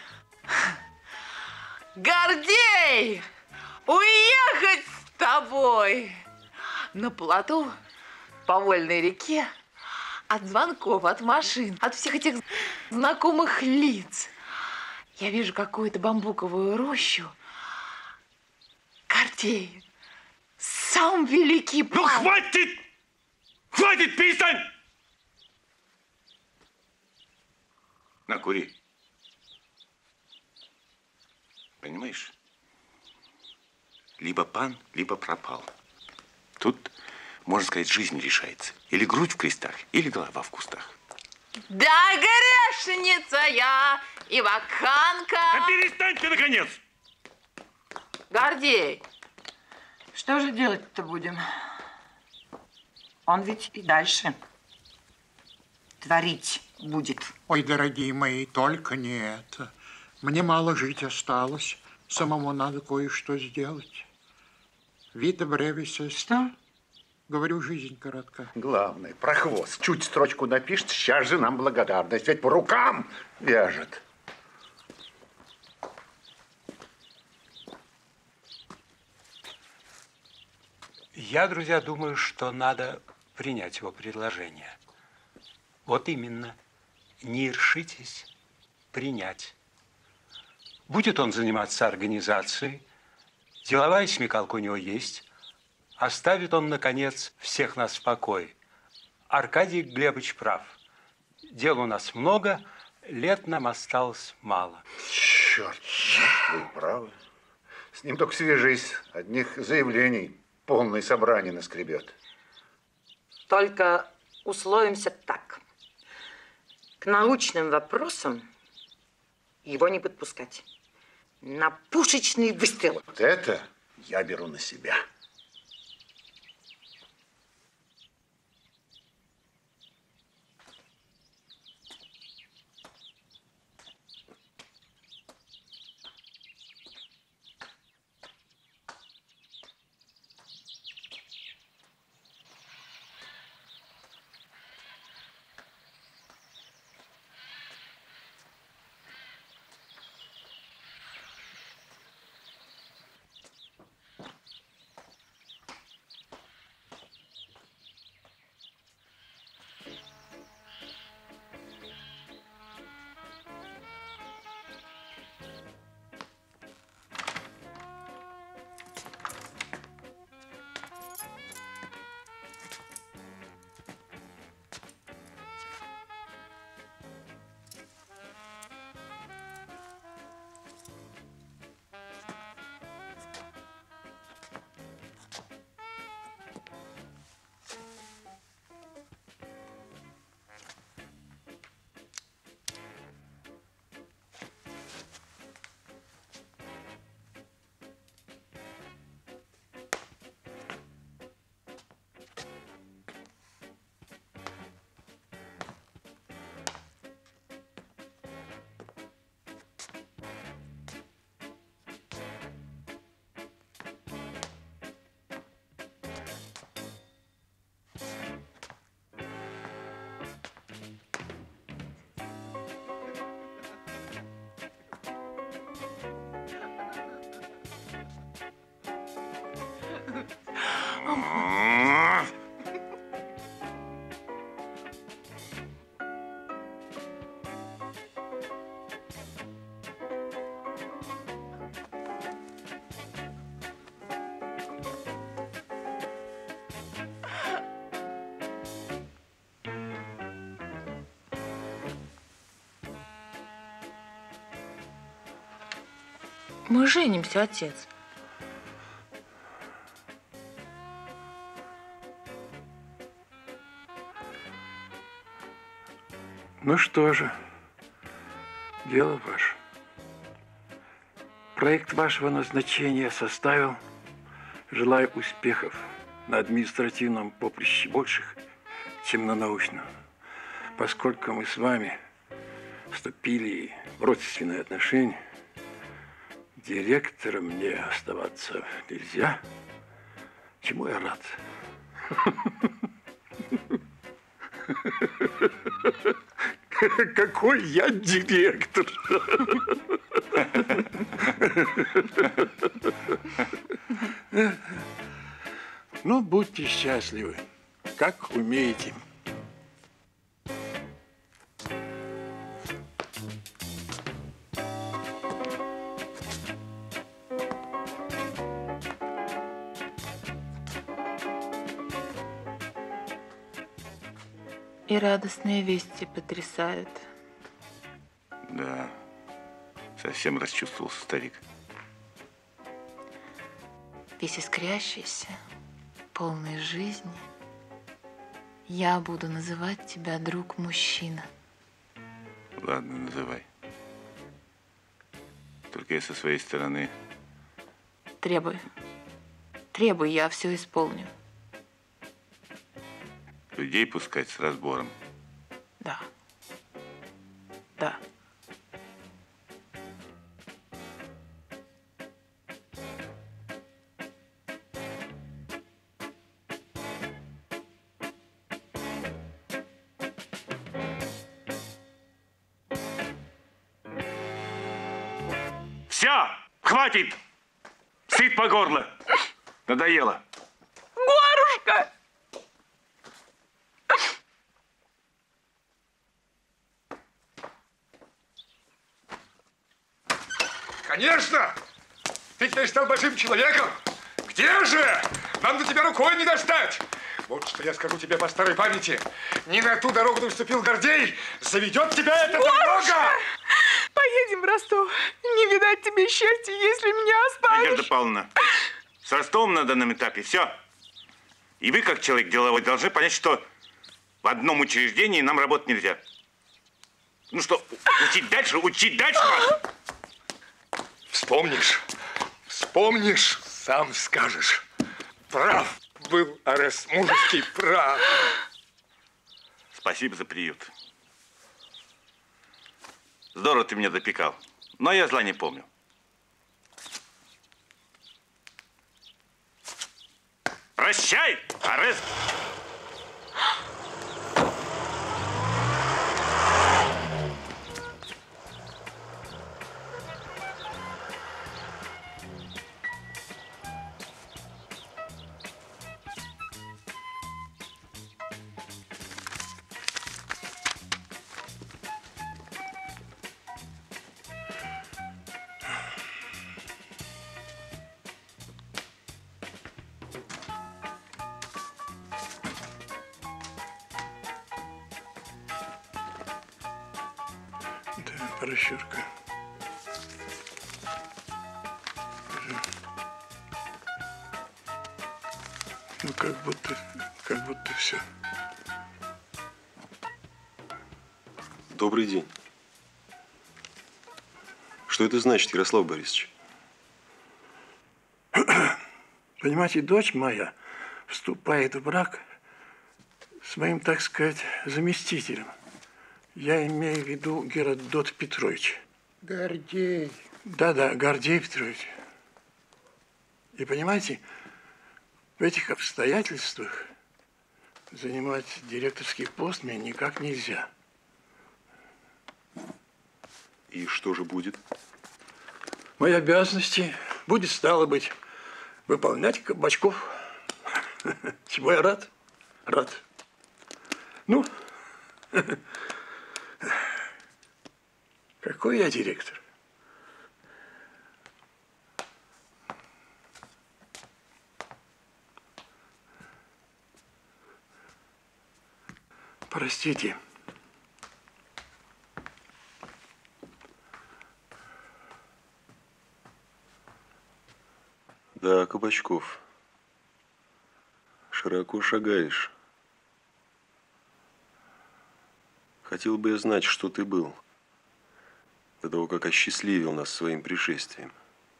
Гордей! Уехать с тобой на плоту по Вольной реке от звонков, от машин, от всех этих знакомых лиц. Я вижу какую-то бамбуковую рощу. Гордей, сам великий Ну, пан. хватит! Хватит, перестань! На, кури. Понимаешь? Либо пан, либо пропал. Тут, можно сказать, жизнь решается. Или грудь в крестах, или голова в кустах. Да, грешница я и вакханка. Да перестань ты, наконец! Гордей, Что же делать-то будем? Он ведь и дальше творить будет. Ой, дорогие мои, только не это. Мне мало жить осталось. Самому надо кое-что сделать. Вита бревис эст. Что? Говорю, жизнь коротка. Главное, прохвост. Чуть строчку напишет, сейчас же нам благодарность. Ведь по рукам вяжет. Я, друзья, думаю, что надо принять его предложение. Вот именно. Не решитесь принять. Будет он заниматься организацией, деловая смекалка у него есть, оставит он, наконец, всех нас в покое. Аркадий Глебович прав. Дел у нас много, лет нам осталось мало. Черт, вы правы. С ним только свяжись. Одних заявлений полное собрание наскребет. Только условимся так. К научным вопросам его не подпускать. На пушечный выстрел. Вот это я беру на себя. Мы женимся, отец. Ну что же, дело ваше. Проект вашего назначения составил. Желаю успехов на административном поприще больших, чем на научном. Поскольку мы с вами вступили в родственные отношения, директором мне оставаться нельзя, чему я рад. Какой я директор? Ну, будьте счастливы, как умеете. И радостные вести потрясают. Да, совсем расчувствовался старик. Весь искрящийся, полный жизни, я буду называть тебя друг-мужчина. Ладно, называй. Только я со своей стороны... Требуй. Требуй, я все исполню. Людей пускать с разбором. Да. Да. Все, хватит! Сыт по горло. Надоело. Горушка! Конечно! Ты теперь стал большим человеком. Где же? Нам до тебя рукой не достать. Вот что я скажу тебе по старой памяти. Не на ту дорогу ты вступил, Гордей. Заведет тебя эта дорога. Поедем в Ростов. Не видать тебе счастья, если меня оставишь. Надежда Павловна, с Ростовом на данном этапе все. И вы, как человек деловой, должны понять, что в одном учреждении нам работать нельзя. Ну что, учить дальше вас. Вспомнишь, сам скажешь. Прав был Арест Мужеский, прав. Спасибо за приют. Здорово ты меня допекал, но я зла не помню. Прощай, Арест! Прощурка. Ну, как будто все. Добрый день. Что это значит, Ярослав Борисович? Понимаете, дочь моя вступает в брак с моим, так сказать, заместителем. Я имею в виду Геродот Петрович. Гордей. Да, Гордей Петрович. И понимаете, в этих обстоятельствах занимать директорский пост мне никак нельзя. И что же будет? Мои обязанности будет, стало быть, выполнять Кабачков. Чего я рад? Рад. Ну, какой я директор? Простите. Кабачков, широко шагаешь. Хотел бы я знать, что ты был до того, как осчастливил нас своим пришествием.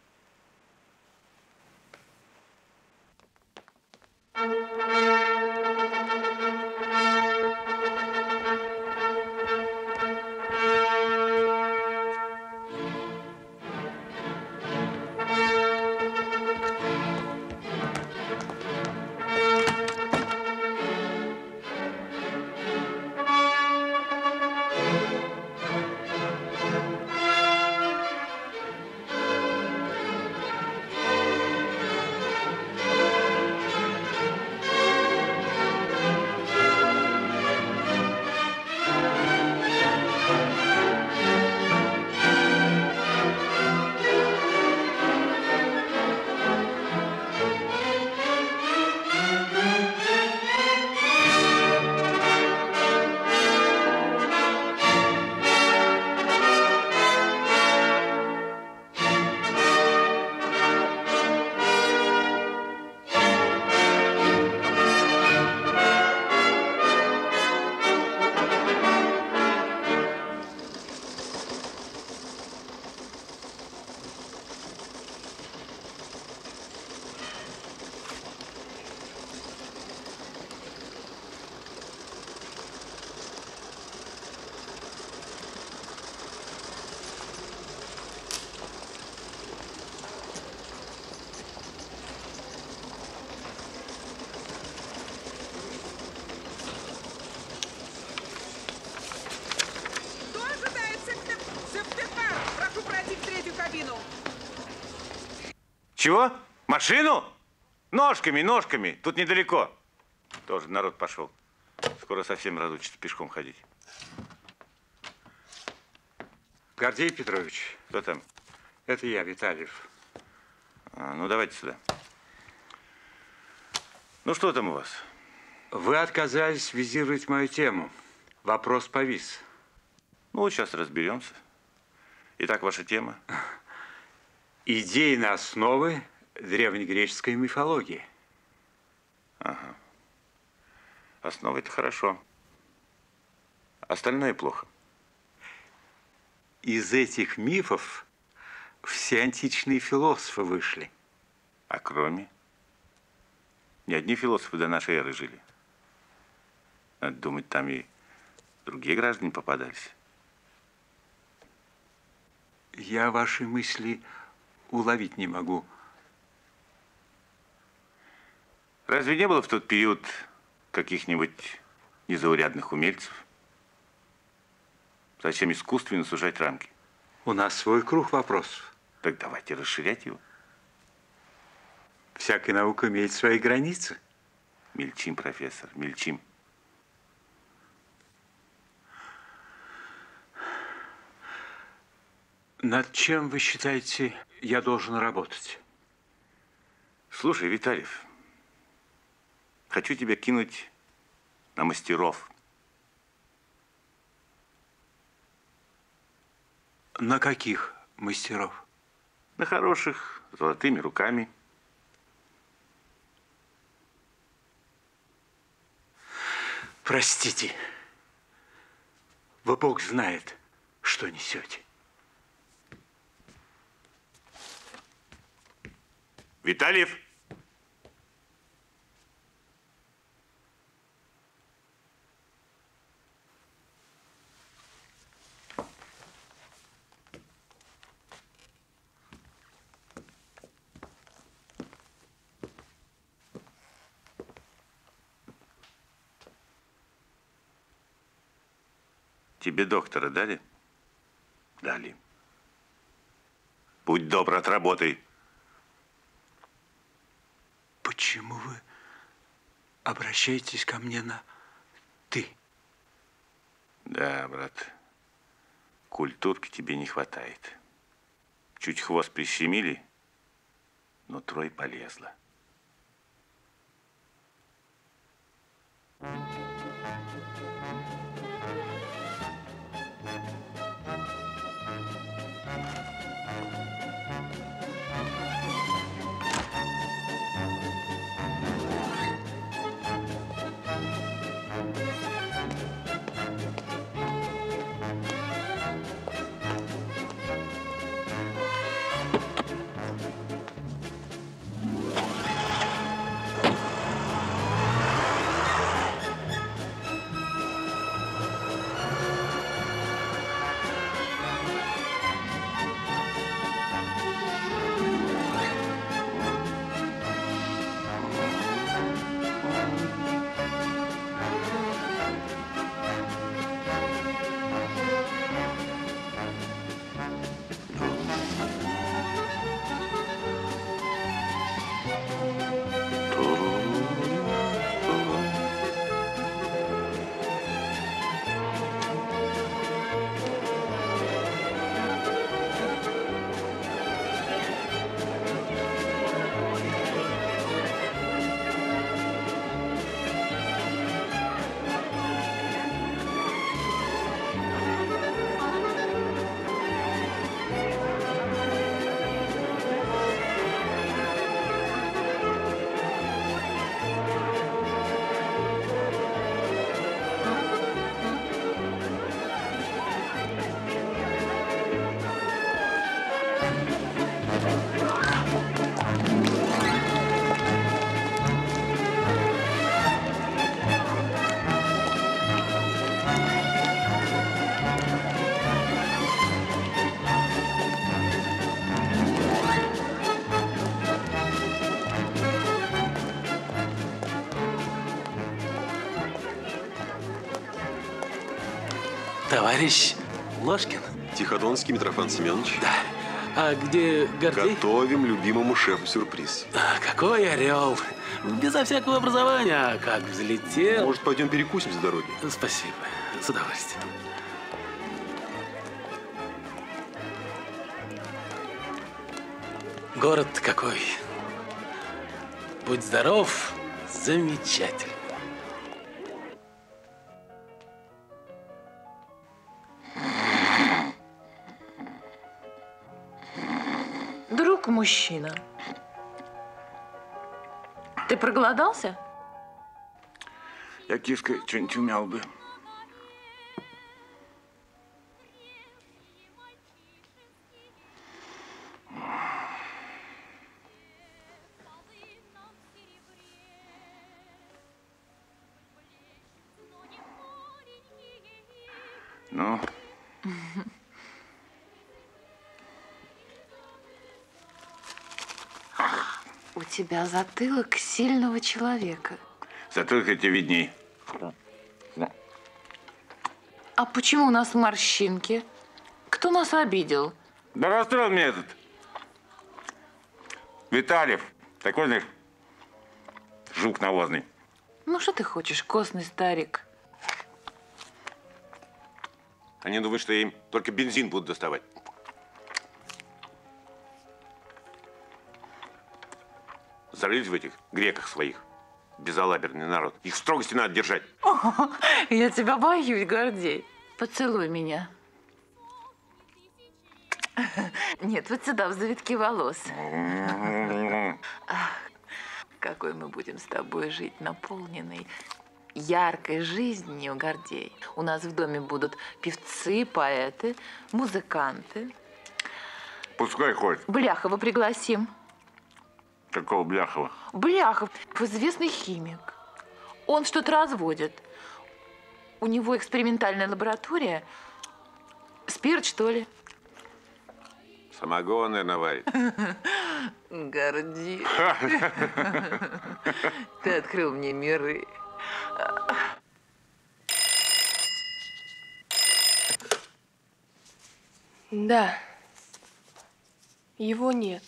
Чего? Машину? Ножками, ножками. Тут недалеко. Тоже народ пошел. Скоро совсем разучится пешком ходить. Гордей Петрович. Кто там? Это я, Витальев. Ну, давайте сюда. Ну, что там у вас? Вы отказались визировать мою тему. Вопрос повис. Ну, сейчас разберемся. Итак, ваша тема? Идейные основы древнегреческой мифологии. Ага. Основа – это хорошо. Остальное плохо. Из этих мифов все античные философы вышли. А кроме? Не одни философы до нашей эры жили. Надо думать, там и другие граждане попадались. Я ваши мысли уловить не могу. Разве не было в тот период каких-нибудь незаурядных умельцев? Зачем искусственно сужать рамки? У нас свой круг вопросов. Так давайте расширять его. Всякая наука имеет свои границы. Мельчим, профессор, мельчим. Над чем, вы считаете, я должен работать? Слушай, Витальев, хочу тебя кинуть на мастеров. На каких мастеров? На хороших, с золотыми руками. Простите, вы Бог знает, что несете. Витальев! Тебе доктора дали? Дали. Будь добр, отработай. Почему вы обращаетесь ко мне на «ты»? Да, брат, культурки тебе не хватает. Чуть хвост прищемили, но трой полезла. Товарищ Ложкин? Тиходонский Митрофан Семенович. Да. А где Гордей? Готовим любимому шефу сюрприз. Какой орел. Безо всякого образования. А как взлетел. Может, пойдем перекусим с дороги? Спасибо. С удовольствием. Город какой. Будь здоров. Замечательно. Друг мужчина, ты проголодался? Я, киска, что-нибудь умял бы. Ну? У тебя затылок сильного человека. Затылок эти видней. А почему у нас морщинки? Кто нас обидел? Да расстроил меня этот Витальев. Такой, знаешь, жук навозный. Ну, что ты хочешь, костный старик? Они думают, что я им только бензин буду доставать. Зарылись в этих греках своих. Безалаберный народ. Их в строгости надо держать. Я тебя боюсь, Гордей. Поцелуй меня. Нет, вот сюда, в завитки волос. Ах, какой мы будем с тобой жить, наполненной яркой жизнью, Гордей. У нас в доме будут певцы, поэты, музыканты. Пускай ходит. Бляхова пригласим. Какого Бляхова? Бляхов, известный химик. Он что-то разводит. У него экспериментальная лаборатория. Спирт, что ли? Самогон, наверное, варит. Горди. Ты открыл мне миры. Да. Его нет.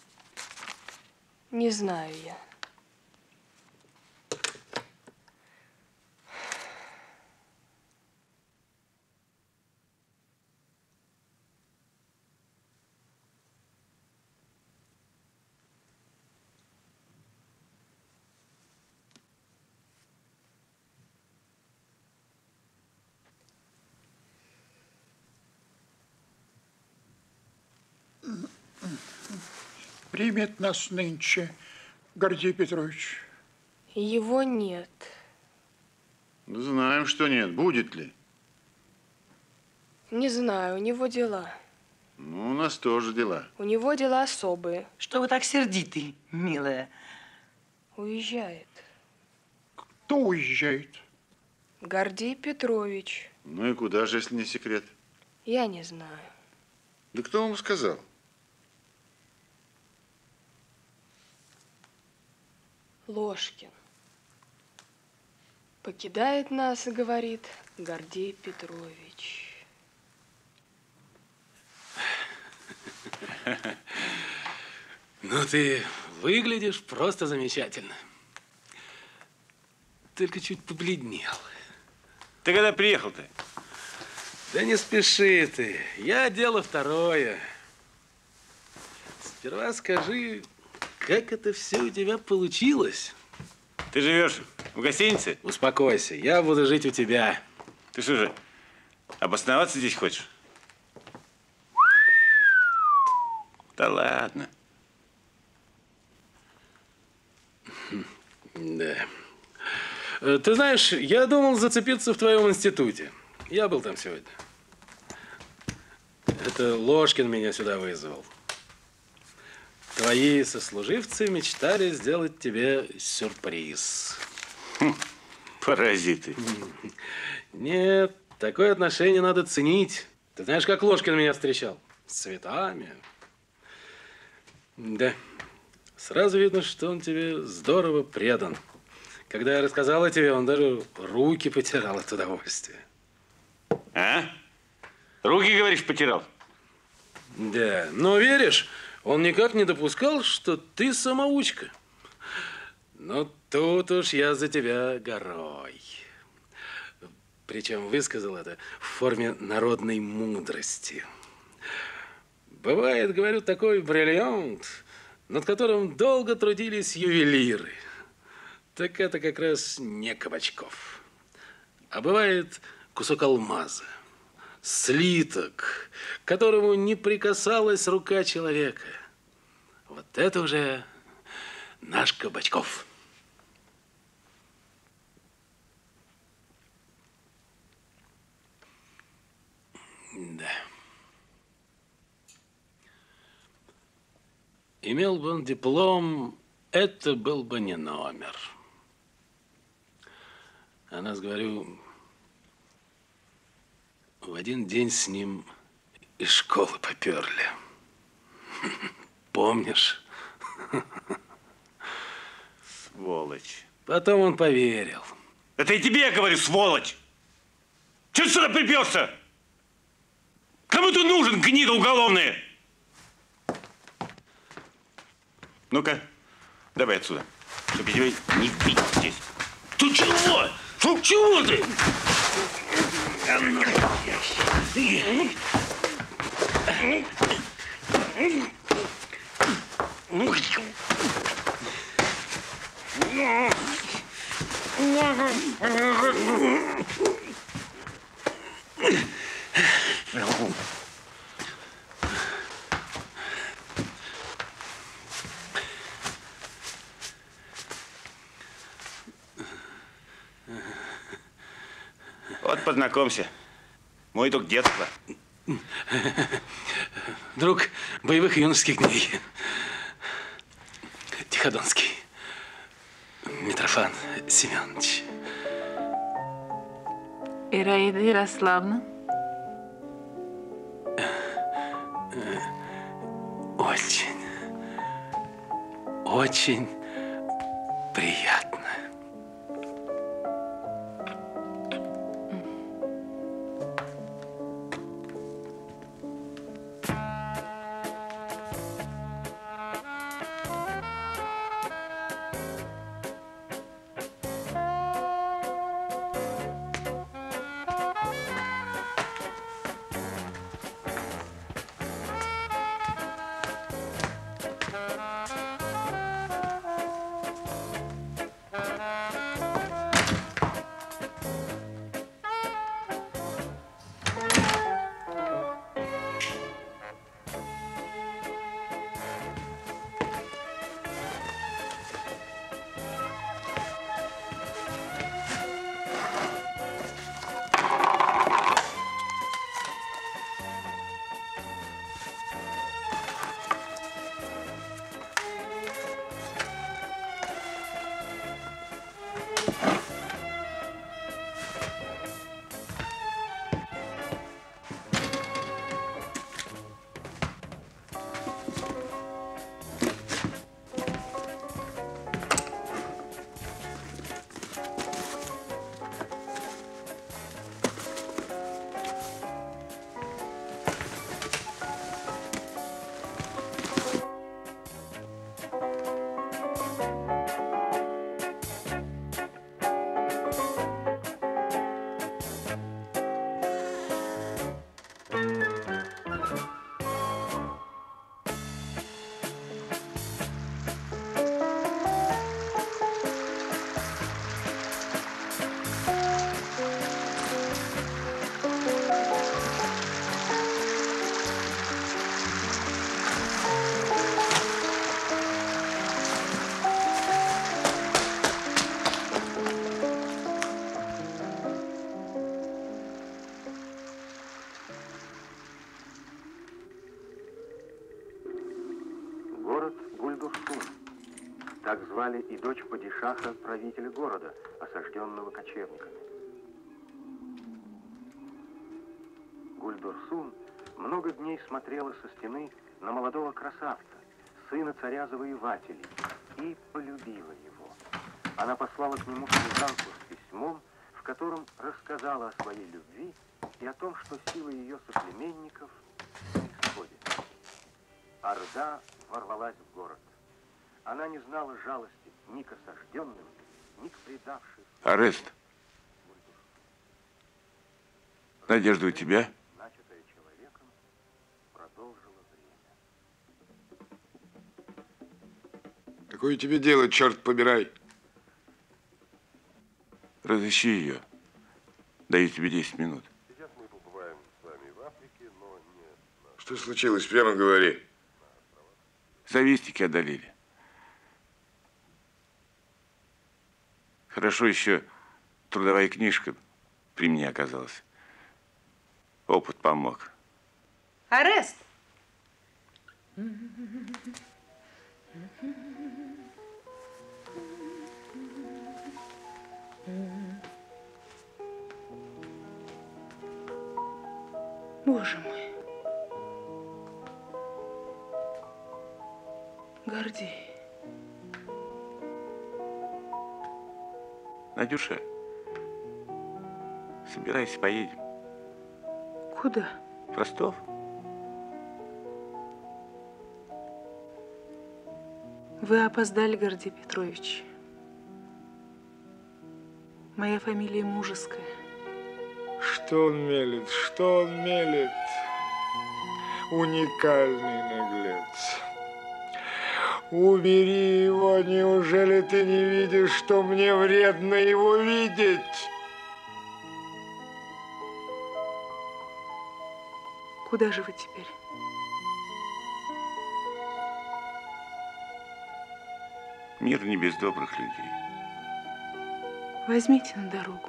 Не знаю я. Примет нас нынче Гордей Петрович. Его нет. Знаем, что нет. Будет ли? Не знаю, у него дела. Ну, у нас тоже дела. У него дела особые. Что вы так сердиты, милая? Уезжает. Кто уезжает? Гордей Петрович. Ну и куда же, если не секрет? Я не знаю. Да кто вам сказал? Ложкин. Покидает нас, говорит Гордей Петрович. Ну, ты выглядишь просто замечательно. Только чуть побледнел. Ты когда приехал-то? Да не спеши ты. Я дело второе. Сперва скажи, как это все у тебя получилось? Ты живешь в гостинице? Успокойся, я буду жить у тебя. Ты что же, обосноваться здесь хочешь? Да ладно. Да. Ты знаешь, я думал зацепиться в твоем институте. Я был там сегодня. Это Ложкин меня сюда вызвал. Твои сослуживцы мечтали сделать тебе сюрприз. Паразиты. Нет, такое отношение надо ценить. Ты знаешь, как Ложкин меня встречал? С цветами. Да. Сразу видно, что он тебе здорово предан. Когда я рассказал о тебе, он даже руки потирал от удовольствия. А? Руки, говоришь, потирал? Да, но веришь, он никак не допускал, что ты самоучка. Но тут уж я за тебя горой. Причем высказал это в форме народной мудрости. Бывает, говорю, такой бриллиант, над которым долго трудились ювелиры. Так это как раз не Кабачков. А бывает кусок алмаза, слиток, к которому не прикасалась рука человека. Вот это уже наш Кабачков. Да. Имел бы он диплом, это был бы не номер. А нас, говорю, в один день с ним из школы поперли. Помнишь? Сволочь. Потом он поверил. Это и тебе я говорю, сволочь! Чего ты сюда приперся? Кому ты нужен, гнида уголовная? Ну-ка, давай отсюда, чтобы тебя не бить здесь. Ты чего? Чего ты? Вот познакомься. Мой друг детства. Друг боевых юношеских дней. Тиходонский. Митрофан Семенович. Ираида Ярославна. Очень, очень приятно. Так звали и дочь падишаха, правителя города, осажденного кочевниками. Гульдурсун много дней смотрела со стены на молодого красавца, сына царя-завоевателей, и полюбила его. Она послала к нему служанку с письмом, в котором рассказала о своей любви и о том, что сила ее соплеменников на исходе. Орда ворвалась в город. Она не знала жалости ни к осажденным, ни к предавшим. Арест. Надежда у тебя? Начатое человеком продолжило время. Какое тебе дело, черт побирай? Разыщи ее. Даю тебе 10 минут. Сейчас мы побываем с вами в Африке, но не... Что случилось? Прямо говори. Завистники одолели. Хорошо еще трудовая книжка при мне оказалась. Опыт помог. Арест! Боже мой. Гордей. Надюша, собирайся, поедем. Куда? В Ростов. Вы опоздали, Гордей Петрович. Моя фамилия Мужеская. Что он мелет? Что он мелет? Уникальный наглец. Убери его, неужели ты не видишь, что мне вредно его видеть? Куда же вы теперь? Мир не без добрых людей. Возьмите на дорогу.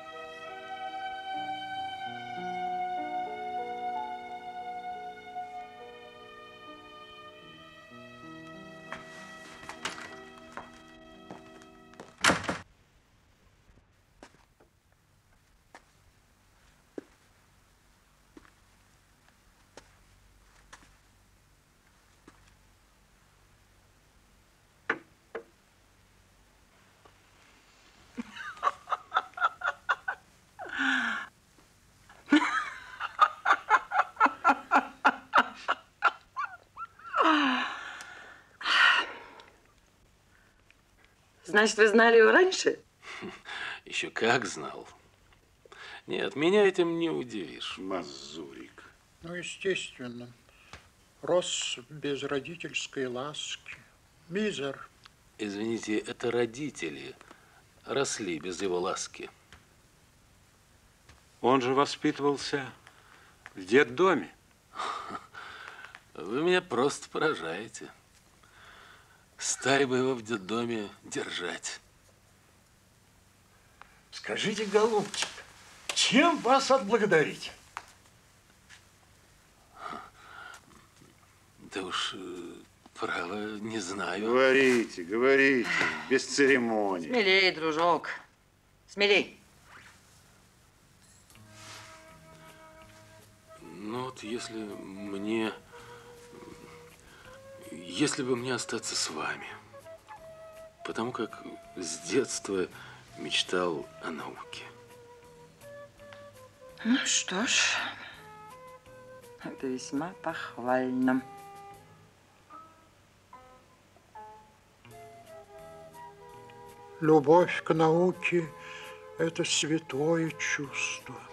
Значит, вы знали его раньше? Еще как знал. Нет, меня этим не удивишь. Мазурик. Ну, естественно. Рос без родительской ласки. Мизер. Извините, это родители росли без его ласки. Он же воспитывался в детдоме. Вы меня просто поражаете. Стали бы его в детдоме держать. Скажите, голубчик, чем вас отблагодарить? Да уж, право, не знаю. Говорите, говорите, без церемоний. Смелей, дружок, смелей. Ну вот, если бы мне остаться с вами, потому как с детства мечтал о науке. Ну что ж, это весьма похвально. Любовь к науке – это святое чувство.